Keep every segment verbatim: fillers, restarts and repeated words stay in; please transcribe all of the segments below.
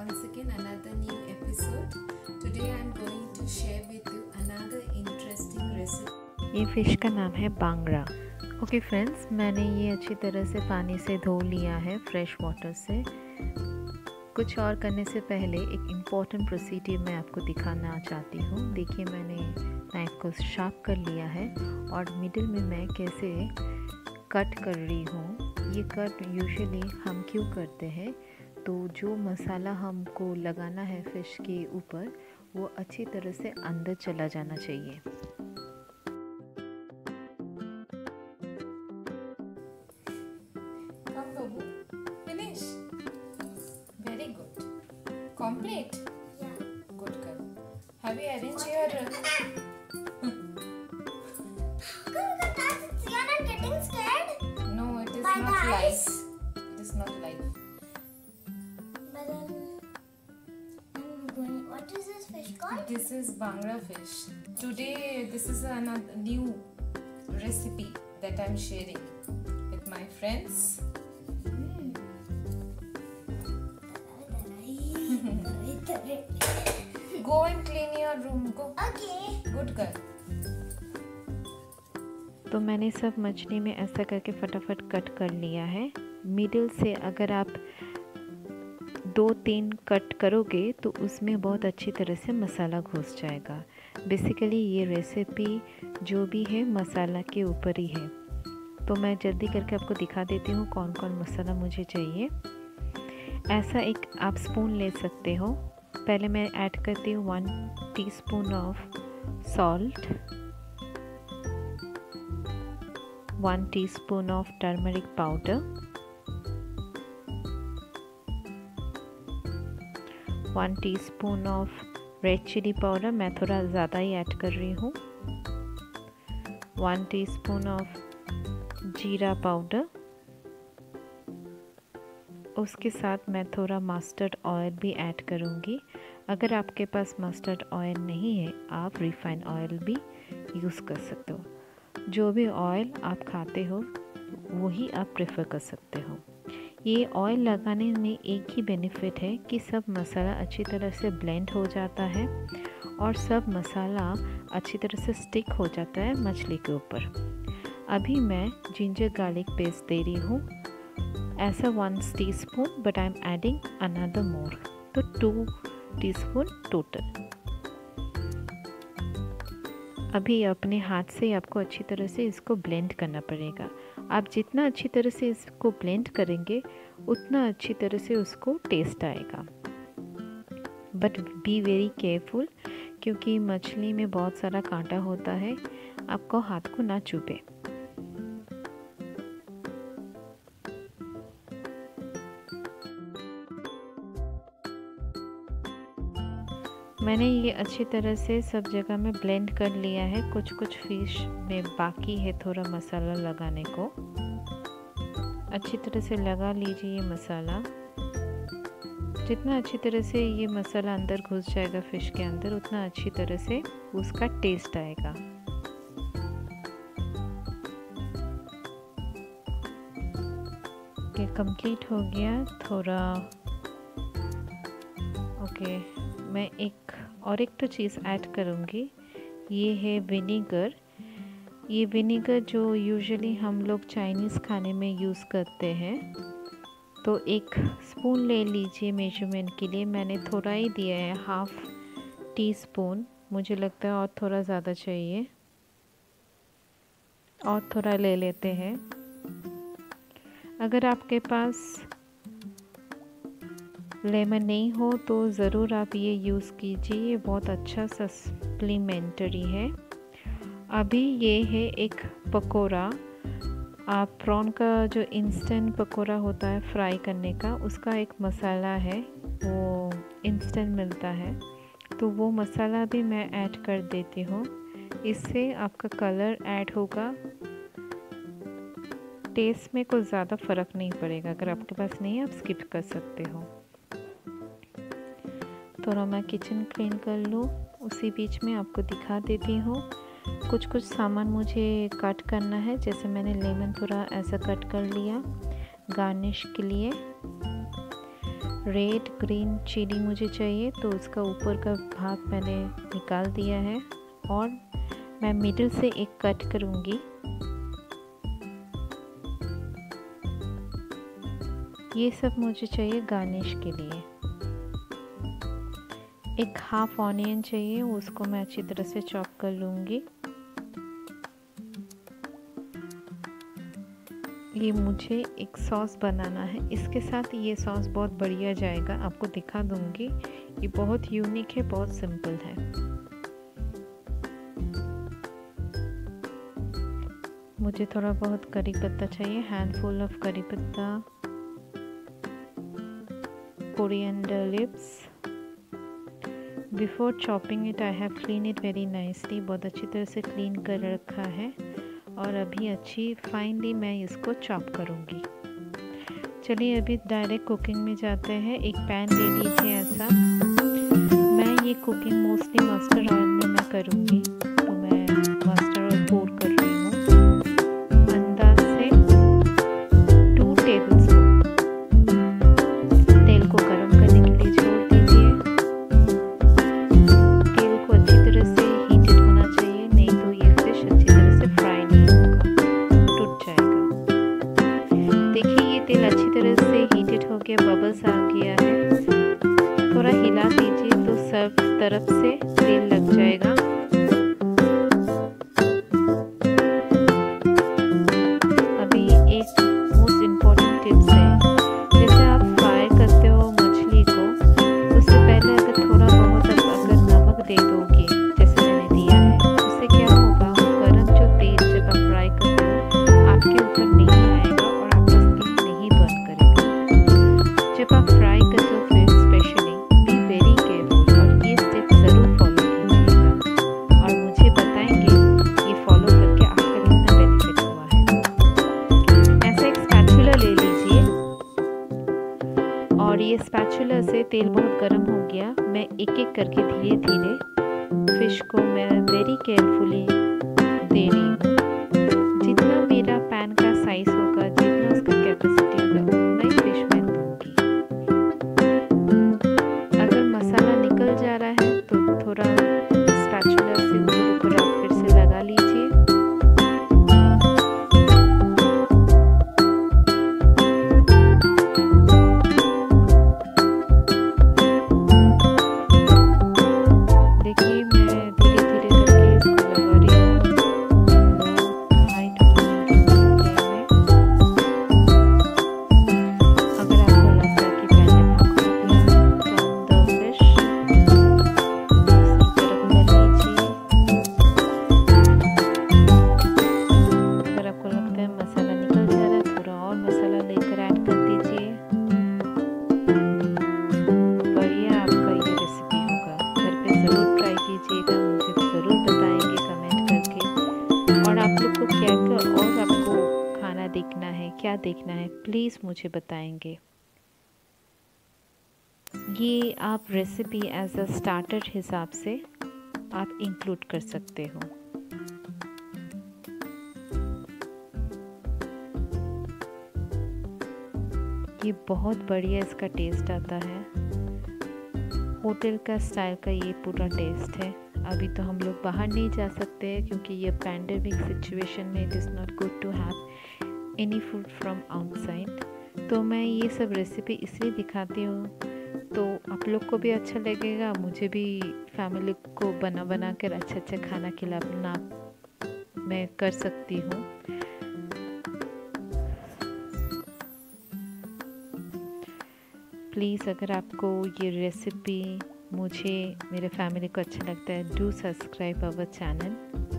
once again another new episode. Today I am going to share with you another interesting recipe. ये fish का नाम है bangda. Okay friends, मैंने ये अच्छी तरह से पानी से धो लिया है, फ्रेश वाटर से। कुछ और करने से पहले एक इम्पॉर्टेंट प्रोसीजर मैं आपको दिखाना चाहती हूँ। देखिए, मैंने नाइफ को शार्प कर लिया है और मिडिल में मैं कैसे कट कर रही हूँ। ये कट यूजुअली हम क्यों करते हैं, तो जो मसाला हमको लगाना है फ़िश के ऊपर वो अच्छी तरह से अंदर चला जाना चाहिए। Come Babu, finish. Very good. Complete? Yeah. Good girl. Have you arranged your... You are not getting scared? No, it is By not the live. eyes? It is not live. But then I'm going. What is this fish called? This is Bhangra fish. Today this is another new recipe that I am sharing with my friends. Go and clean your room. Go. Okay. Good girl. तो मैंने सब मछली में ऐसा करके फटाफट cut कर लिया है। मिडिल से अगर आप दो तीन कट करोगे तो उसमें बहुत अच्छी तरह से मसाला घुस जाएगा। बेसिकली ये रेसिपी जो भी है मसाला के ऊपर ही है। तो मैं जल्दी करके आपको दिखा देती हूँ कौन कौन मसाला मुझे चाहिए। ऐसा एक आप स्पून ले सकते हो। पहले मैं ऐड करती हूँ one teaspoon of salt, one teaspoon of turmeric powder, one teaspoon of red chilli powder, मैं थोड़ा ज़्यादा ही ऐड कर रही हूँ, one teaspoon of jeera powder. उसके साथ मैं थोड़ा मस्टर्ड ऑयल भी ऐड करूँगी। अगर आपके पास मस्टर्ड ऑयल नहीं है, आप रिफाइंड ऑयल भी यूज़ कर सकते हो। जो भी ऑयल आप खाते हो वही आप प्रेफर कर सकते हो। ये ऑयल लगाने में एक ही बेनिफिट है कि सब मसाला अच्छी तरह से ब्लेंड हो जाता है और सब मसाला अच्छी तरह से स्टिक हो जाता है मछली के ऊपर। अभी मैं जिंजर गार्लिक पेस्ट दे रही हूँ, ऐसा one teaspoon, but I am adding another more, तो टू टीस्पून टोटल। अभी अपने हाथ से आपको अच्छी तरह से इसको ब्लेंड करना पड़ेगा। आप जितना अच्छी तरह से इसको ब्लेंड करेंगे उतना अच्छी तरह से उसको टेस्ट आएगा। बट बी वेरी केयरफुल, क्योंकि मछली में बहुत सारा कांटा होता है, आपको हाथ को ना चुभे। मैंने ये अच्छी तरह से सब जगह में ब्लेंड कर लिया है। कुछ कुछ फिश में बाकी है थोड़ा मसाला लगाने को। अच्छी तरह से लगा लीजिए ये मसाला। जितना अच्छी तरह से ये मसाला अंदर घुस जाएगा फिश के अंदर, उतना अच्छी तरह से उसका टेस्ट आएगा। ये कंप्लीट हो गया थोड़ा। ओके, मैं एक और एक तो चीज़ ऐड करूँगी, ये है विनेगर। ये विनेगर जो यूजुअली हम लोग चाइनीज़ खाने में यूज़ करते हैं, तो एक स्पून ले लीजिए मेजरमेंट के लिए। मैंने थोड़ा ही दिया है, हाफ टी स्पून। मुझे लगता है और थोड़ा ज़्यादा चाहिए, और थोड़ा ले लेते हैं। अगर आपके पास लेमन नहीं हो तो ज़रूर आप ये यूज़ कीजिए, ये बहुत अच्छा सप्लीमेंटरी है। अभी ये है एक पकोड़ा। आप प्रॉन का जो इंस्टेंट पकोड़ा होता है फ्राई करने का, उसका एक मसाला है, वो इंस्टेंट मिलता है, तो वो मसाला भी मैं ऐड कर देती हूँ। इससे आपका कलर ऐड होगा, टेस्ट में कुछ ज़्यादा फ़र्क नहीं पड़ेगा। अगर आपके पास नहीं है, आप स्किप कर सकते हो। थोड़ा मैं किचन क्लीन कर लूँ, उसी बीच में आपको दिखा देती हूँ। कुछ कुछ सामान मुझे कट करना है, जैसे मैंने लेमन थोड़ा ऐसा कट कर लिया गार्निश के लिए। रेड ग्रीन चिली मुझे चाहिए, तो उसका ऊपर का भाग मैंने निकाल दिया है और मैं मिडिल से एक कट करूँगी। ये सब मुझे चाहिए गार्निश के लिए। एक हाफ ऑनियन चाहिए, उसको मैं अच्छी तरह से चॉप कर लूँगी। ये मुझे एक सॉस बनाना है, इसके साथ ये सॉस बहुत बढ़िया जाएगा, आपको दिखा दूँगी। ये बहुत यूनिक है, बहुत सिंपल है। मुझे थोड़ा बहुत करी पत्ता चाहिए, handful of curry patta, coriander leaves. Before chopping it I have clean it very nicely, बहुत अच्छी तरह से क्लीन कर रखा है और अभी अच्छी फाइनली मैं इसको चॉप करूँगी। चलिए अभी डायरेक्ट कुकिंग में जाते हैं। एक पैन ले लीजिए ऐसा। मैं ये कुकिंग मोस्टली मस्टर्ड ऑयल में मैं करूँगी, तो मैं मस्टर्ड ऑयल पोर कर रही हूँ अंदाज से टू टेबल स्पून। तेल को गर्म करने के लिए छोड़ दीजिए। तेल को अच्छी तरह से हीटेड होना चाहिए, नहीं तो ये फिश अच्छी तरह से फ्राई नहीं होगा, टूट जाएगा। देखिए ये तेल अच्छी तरह से हीटेड हो गया, बबल्स आ गया है। थोड़ा हिला दीजिए तो सब तरफ से तेल लग जाएगा। अभी एक मोस्ट इम्पोर्टेंट टिप्स है, जैसे आप फ्राई करते हो मछली को, उससे पहले अगर थोड़ा बहुत अगर नमक दे दोगे जैसे मैंने दिया है, उससे क्या होगा, गरम जो तेल जब आप फ्राई करते हो आपके ऊपर नहीं आएगा और आपका स्किन नहीं बर्न करेगा। जब आप फ्राई करते हो फिर स्पेशली बी वेरी केयरफुल और ये स्टेप ज़रूर फॉलो कीजिएगा और मुझे बताएंगे ये फॉलो करके आपका कितना बेनिफिट हुआ है। ऐसा एक स्पैचुला ले लीजिए और ये स्पैचुला से तेल बहुत गर्म हो गया, मैं एक एक करके धीरे धीरे फिश को मैं वेरी केयरफुली दे रही हूँ। जितना मेरा पैन का साइज होगा, जितना उसका कैपेसिटी होगा, उतना ही फिश मैं दूँगी। अगर मसाला निकल जा रहा है तो थोड़ा स्पैचुला से ऊपर ऊपर आप फिर से लगा लीजिए। देखिए मैं धीरे धीरे करके इसको लगा रही हूँ हाई टू मीडियम फ्लेम में। अगर आपको लगता है कि पहले आपको टर्न द फिश दूसरी तरफ कर लीजिए। अगर आपको लगता है मसाला निकल जा रहा है, थोड़ा और मसाला लेकर ऐड कर दीजिए। बढ़िया आपका ये रेसिपी होगा, घर पे ज़रूर ट्राई कीजिएगा, मुझे ज़रूर बताएंगे कमेंट करके। और आप लोग को क्या क्या और आपको खाना देखना है, क्या देखना है, प्लीज़ मुझे बताएंगे। ये आप रेसिपी एज अ स्टार्टर हिसाब से आप इंक्लूड कर सकते हो। ये बहुत बढ़िया इसका टेस्ट आता है, होटल का स्टाइल का ये पूरा टेस्ट है। अभी तो हम लोग बाहर नहीं जा सकते हैं क्योंकि ये पैंडेमिक सिचुएशन में it is not good to have any food from outside. तो मैं ये सब रेसिपी इसलिए दिखाती हूँ तो आप लोग को भी अच्छा लगेगा, मुझे भी फैमिली को बना बना कर अच्छा अच्छा खाना खिलाना मैं कर सकती हूँ। प्लीज़ अगर आपको ये रेसिपी मुझे मेरे फैमिली को अच्छा लगता है, डू सब्सक्राइब आवर चैनल।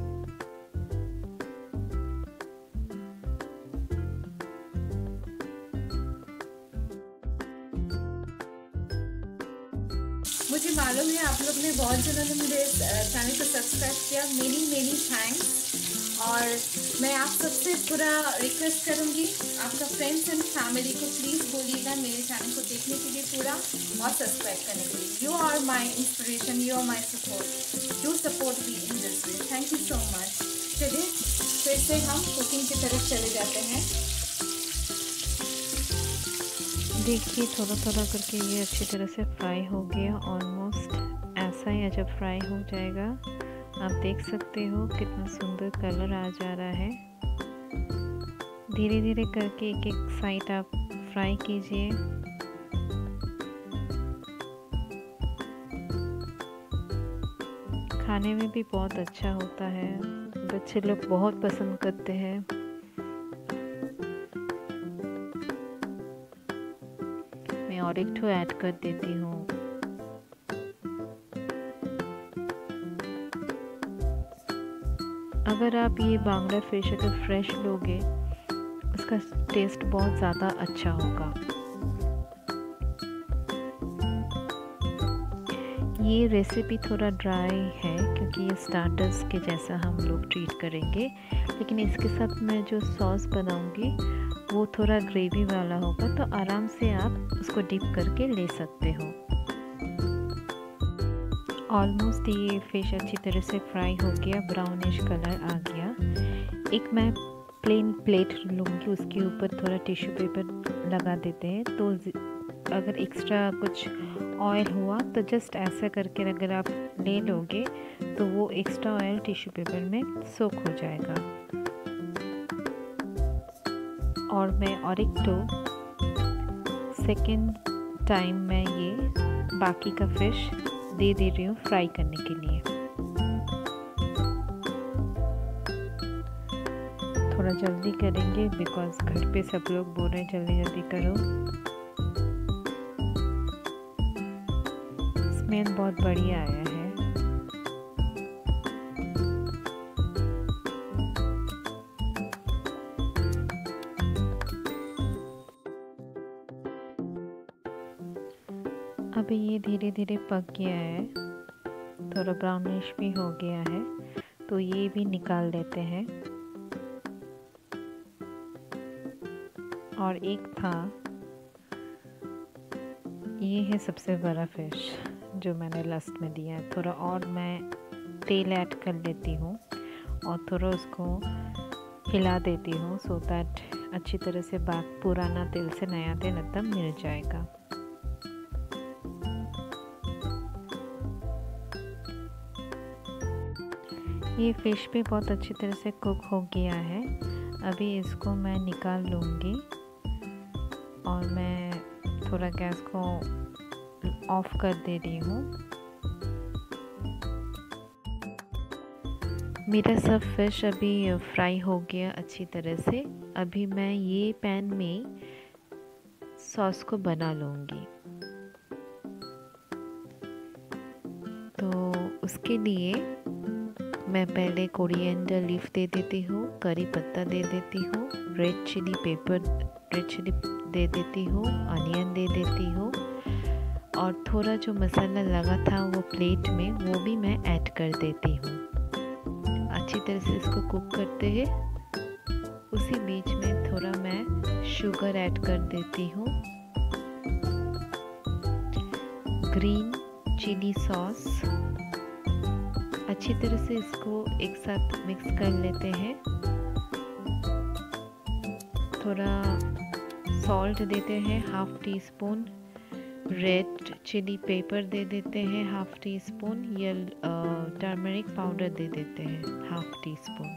मुझे मालूम है आप लोग ने बहुत जनों ने मेरे चैनल को सब्सक्राइब किया, मेनी मेनी थैंक्स। और मैं आप सबसे पूरा रिक्वेस्ट करूंगी, आपका फ्रेंड्स एंड फैमिली को प्लीज़ बोलिएगा मेरे चैनल को देखने के लिए पूरा और सब्सक्राइब करने के लिए। You are my inspiration, you are my support, do support me in this way. Thank you so much. चलिए फिर से हम कुकिंग की तरफ चले जाते हैं। देखिए थोड़ा थोड़ा करके ये अच्छी तरह से फ्राई हो गया। ऑलमोस्ट ऐसा ही जब फ्राई हो जाएगा, आप देख सकते हो कितना सुंदर कलर आ जा रहा है। धीरे धीरे करके एक एक साइड आप फ्राई कीजिए। खाने में भी बहुत अच्छा होता है, बच्चे लोग बहुत पसंद करते हैं। मैं और एक ठो ऐड कर देती हूँ। अगर आप ये बांग्ला फिश अगर फ्रेश लोगे, उसका टेस्ट बहुत ज़्यादा अच्छा होगा। ये रेसिपी थोड़ा ड्राई है क्योंकि ये स्टार्टर्स के जैसा हम लोग ट्रीट करेंगे, लेकिन इसके साथ मैं जो सॉस बनाऊंगी वो थोड़ा ग्रेवी वाला होगा, तो आराम से आप उसको डिप करके ले सकते हो। ऑलमोस्ट ये फिश अच्छी तरह से फ्राई हो गया, ब्राउनिश कलर आ गया। एक मैं प्लेन प्लेट लूँगी, उसके ऊपर थोड़ा टिश्यू पेपर लगा देते हैं, तो अगर एक्स्ट्रा कुछ ऑयल हुआ तो जस्ट ऐसा करके अगर आप ले लोगे तो वो एक्स्ट्रा ऑयल टिश्यू पेपर में सोक हो जाएगा। और मैं और एक तो सेकेंड टाइम मैं ये बाकी का फिश दे दे रही हूँ फ्राई करने के लिए। थोड़ा जल्दी करेंगे बिकॉज घर पे सब लोग बोल रहे हैं जल्दी जल्दी करो। स्मेल बहुत बढ़िया आया है। अभी ये धीरे धीरे पक गया है, थोड़ा ब्राउनिश भी हो गया है, तो ये भी निकाल देते हैं। और एक था, ये है सबसे बड़ा फिश जो मैंने लास्ट में दिया है। थोड़ा और मैं तेल ऐड कर लेती हूँ और थोड़ा उसको हिला देती हूँ सो दैट अच्छी तरह से बाक पुराना तेल से नया तेल एकदम मिल जाएगा। ये फ़िश भी बहुत अच्छी तरह से कुक हो गया है। अभी इसको मैं निकाल लूँगी और मैं थोड़ा गैस को ऑफ कर दे रही हूँ। मेरा सब फिश अभी फ्राई हो गया अच्छी तरह से। अभी मैं ये पैन में सॉस को बना लूँगी। तो उसके लिए मैं पहले कोरिएंडर लीफ दे देती हूँ, करी पत्ता दे देती हूँ, red chilli pepper red chilli दे देती हूँ, अनियन दे देती हूँ और थोड़ा जो मसाला लगा था वो प्लेट में वो भी मैं ऐड कर देती हूँ। अच्छी तरह से इसको कुक करते हैं। उसी बीच में थोड़ा मैं शुगर ऐड कर देती हूँ, ग्रीन चिली सॉस। अच्छी तरह से इसको एक साथ मिक्स कर लेते हैं। थोड़ा सॉल्ट देते हैं half teaspoon, red chilli pepper दे देते हैं half teaspoon, yellow turmeric powder दे देते हैं हाफ टी स्पून।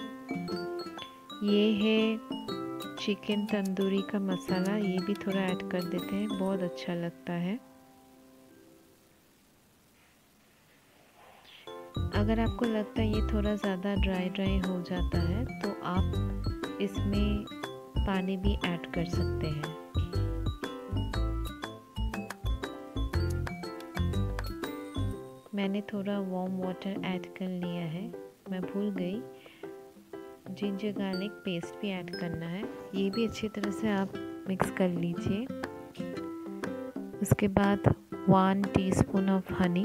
ये है चिकन तंदूरी का मसाला, ये भी थोड़ा ऐड कर देते हैं, बहुत अच्छा लगता है। अगर आपको लगता है ये थोड़ा ज़्यादा ड्राई ड्राई हो जाता है तो आप इसमें पानी भी ऐड कर सकते हैं। मैंने थोड़ा वार्म वाटर ऐड कर लिया है, मैं भूल गई जिंजर गार्लिक पेस्ट भी ऐड करना है। ये भी अच्छी तरह से आप मिक्स कर लीजिए। उसके बाद वन टीस्पून ऑफ हनी।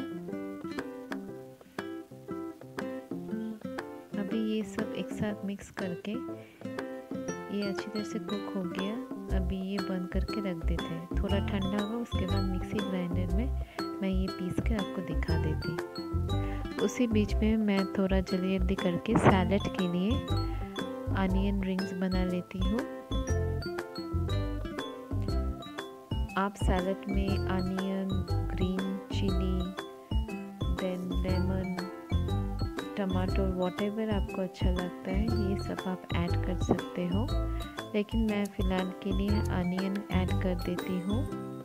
अभी ये सब एक साथ मिक्स करके ये अच्छी तरह से कुक हो गया। अभी ये बंद करके रख देते हैं, थोड़ा ठंडा होगा उसके बाद मिक्सी ग्राइंडर में मैं ये पीस के आपको दिखा देती। उसी बीच में मैं थोड़ा जल्दी जल्दी करके सैलेड के लिए अनियन रिंग्स बना लेती हूँ। आप सैलड में onion, green chilli, then lemon, tomato, whatever आपको अच्छा लगता है ये सब आप ऐड कर सकते हो, लेकिन मैं फ़िलहाल के लिए अनियन ऐड कर देती हूँ।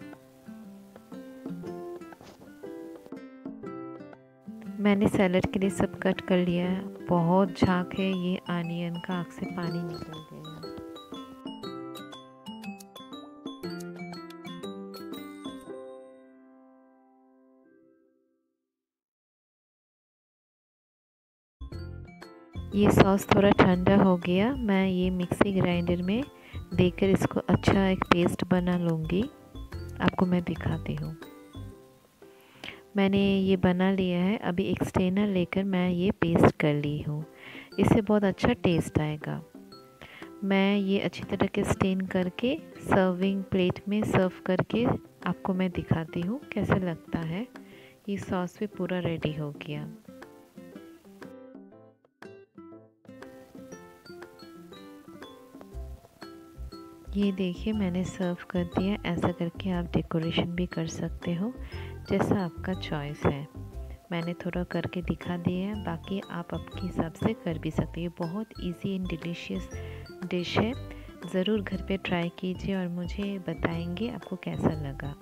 मैंने सैलड के लिए सब कट कर लिया है। बहुत झाग है ये अनियन का, आँख से पानी निकल गया। ये सॉस थोड़ा ठंडा हो गया, मैं ये मिक्सी ग्राइंडर में देकर इसको अच्छा एक पेस्ट बना लूँगी। आपको मैं दिखाती हूँ। मैंने ये बना लिया है। अभी एक स्ट्रेनर लेकर मैं ये पेस्ट कर ली हूँ। इससे बहुत अच्छा टेस्ट आएगा। मैं ये अच्छी तरह के स्टेन करके सर्विंग प्लेट में सर्व करके आपको मैं दिखाती हूँ कैसे लगता है। ये सॉस भी पूरा रेडी हो गया। ये देखिए मैंने सर्व कर दिया। ऐसा करके आप डेकोरेशन भी कर सकते हो, जैसा आपका चॉइस है। मैंने थोड़ा करके दिखा दिया है, बाकी आप आपके हिसाब से कर भी सकते हैं। बहुत इजी एंड डिलीशियस डिश है। ज़रूर घर पे ट्राई कीजिए और मुझे बताएंगे आपको कैसा लगा।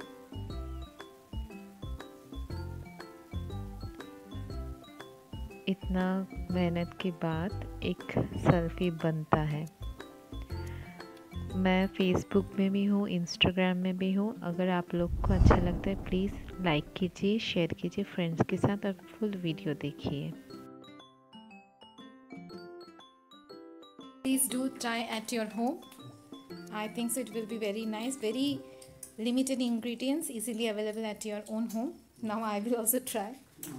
इतना मेहनत के बाद एक सेल्फी बनता है। मैं फेसबुक में भी हूँ, इंस्टाग्राम में भी हूँ। अगर आप लोग को अच्छा लगता है प्लीज़ लाइक कीजिए, शेयर कीजिए फ्रेंड्स के साथ और फुल वीडियो देखिए। Please do try at your home. I think so it will be very nice. Very limited ingredients, easily available at your own home. Now I will also try.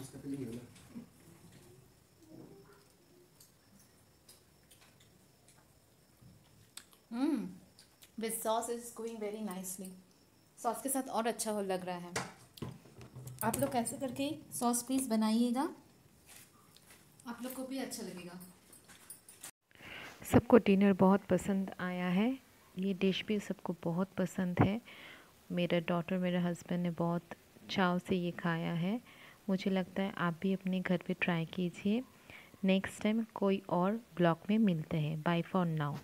Hmm. This sauce is going very nicely. Sauce के साथ और अच्छा हो लग रहा है। आप लोग कैसे करके सॉस प्लीज़ बनाइएगा, आप लोग को भी अच्छा लगेगा। सबको डिनर बहुत पसंद आया है। ये डिश भी सबको बहुत पसंद है। मेरा डॉटर, मेरे हस्बैंड ने बहुत चाव से ये खाया है। मुझे लगता है आप भी अपने घर पे ट्राई कीजिए। नेक्स्ट टाइम कोई और ब्लॉग में मिलते हैं। Bye for now.